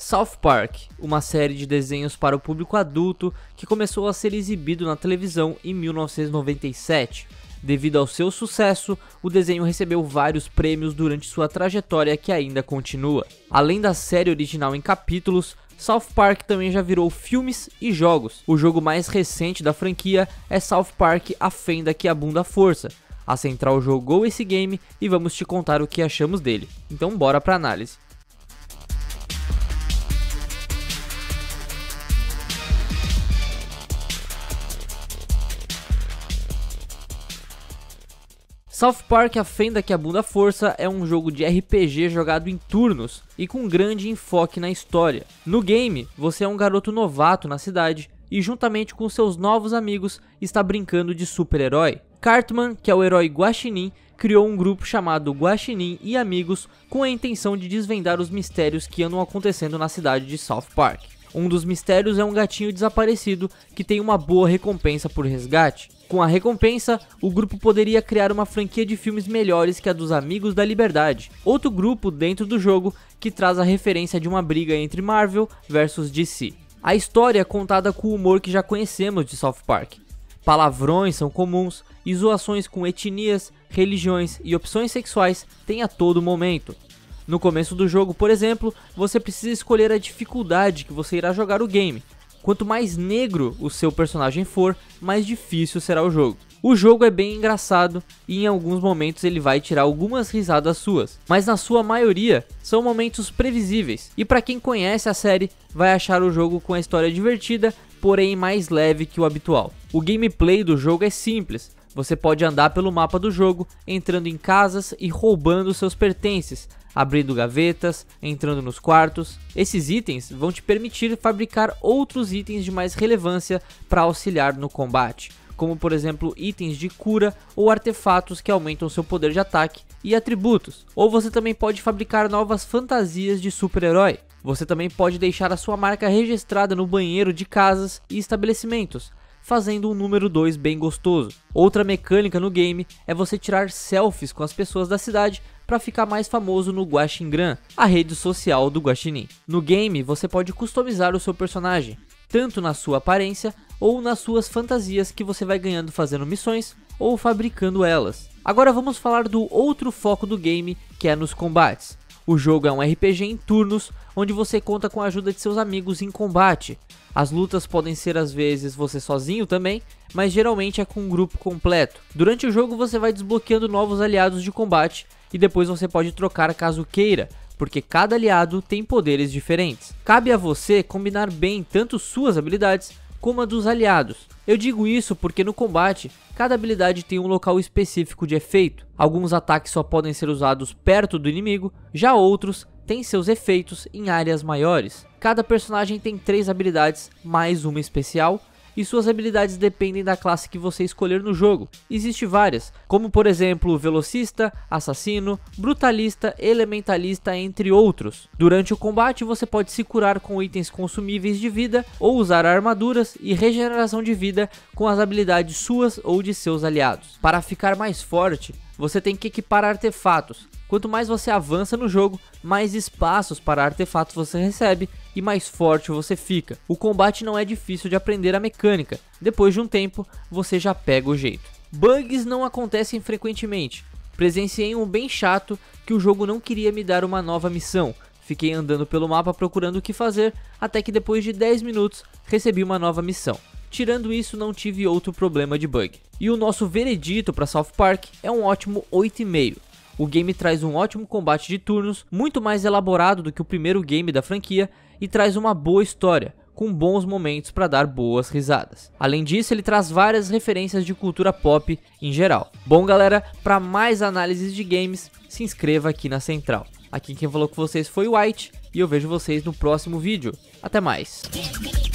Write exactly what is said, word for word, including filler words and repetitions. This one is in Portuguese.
South Park, uma série de desenhos para o público adulto que começou a ser exibido na televisão em mil novecentos e noventa e sete. Devido ao seu sucesso, o desenho recebeu vários prêmios durante sua trajetória que ainda continua. Além da série original em capítulos, South Park também já virou filmes e jogos. O jogo mais recente da franquia é South Park: A Fenda que Abunda a Força. A Central jogou esse game e vamos te contar o que achamos dele. Então bora pra análise. South Park: A Fenda que Abunda a Força é um jogo de R P G jogado em turnos e com grande enfoque na história. No game, você é um garoto novato na cidade e juntamente com seus novos amigos está brincando de super-herói. Cartman, que é o herói Guaxinim, criou um grupo chamado Guaxinim e Amigos com a intenção de desvendar os mistérios que andam acontecendo na cidade de South Park. Um dos mistérios é um gatinho desaparecido que tem uma boa recompensa por resgate. Com a recompensa, o grupo poderia criar uma franquia de filmes melhores que a dos Amigos da Liberdade, outro grupo dentro do jogo que traz a referência de uma briga entre Marvel versus D C. A história é contada com o humor que já conhecemos de South Park. Palavrões são comuns e zoações com etnias, religiões e opções sexuais tem a todo momento. No começo do jogo, por exemplo, você precisa escolher a dificuldade que você irá jogar o game. Quanto mais negro o seu personagem for, mais difícil será o jogo. O jogo é bem engraçado e em alguns momentos ele vai tirar algumas risadas suas, mas na sua maioria são momentos previsíveis. E para quem conhece a série, vai achar o jogo com a história divertida, porém mais leve que o habitual. O gameplay do jogo é simples. Você pode andar pelo mapa do jogo, entrando em casas e roubando seus pertences, abrindo gavetas, entrando nos quartos. Esses itens vão te permitir fabricar outros itens de mais relevância para auxiliar no combate, como por exemplo itens de cura ou artefatos que aumentam seu poder de ataque e atributos. Ou você também pode fabricar novas fantasias de super-herói. Você também pode deixar a sua marca registrada no banheiro de casas e estabelecimentos, fazendo um número dois bem gostoso. Outra mecânica no game é você tirar selfies com as pessoas da cidade para ficar mais famoso no Guaxingram, a rede social do Guaxinim. No game você pode customizar o seu personagem, tanto na sua aparência ou nas suas fantasias que você vai ganhando fazendo missões ou fabricando elas. Agora vamos falar do outro foco do game, que é nos combates. O jogo é um R P G em turnos, onde você conta com a ajuda de seus amigos em combate. As lutas podem ser às vezes você sozinho também, mas geralmente é com um grupo completo. Durante o jogo você vai desbloqueando novos aliados de combate e depois você pode trocar caso queira, porque cada aliado tem poderes diferentes. Cabe a você combinar bem tanto suas habilidades como a dos aliados. Eu digo isso porque no combate, cada habilidade tem um local específico de efeito. Alguns ataques só podem ser usados perto do inimigo, já outros têm seus efeitos em áreas maiores. Cada personagem tem três habilidades, mais uma especial, e suas habilidades dependem da classe que você escolher no jogo. Existem várias, como por exemplo Velocista, Assassino, Brutalista, Elementalista, entre outros. Durante o combate você pode se curar com itens consumíveis de vida ou usar armaduras e regeneração de vida com as habilidades suas ou de seus aliados. Para ficar mais forte, você tem que equipar artefatos. Quanto mais você avança no jogo, mais espaços para artefatos você recebe e mais forte você fica. O combate não é difícil de aprender a mecânica, depois de um tempo você já pega o jeito. Bugs não acontecem frequentemente. Presenciei um bem chato que o jogo não queria me dar uma nova missão. Fiquei andando pelo mapa procurando o que fazer, até que depois de dez minutos recebi uma nova missão. Tirando isso, não tive outro problema de bug. E o nosso veredito para South Park é um ótimo oito e meio. O game traz um ótimo combate de turnos, muito mais elaborado do que o primeiro game da franquia, e traz uma boa história, com bons momentos para dar boas risadas. Além disso, ele traz várias referências de cultura pop em geral. Bom galera, para mais análises de games, se inscreva aqui na Central. Aqui quem falou com vocês foi o White, e eu vejo vocês no próximo vídeo. Até mais!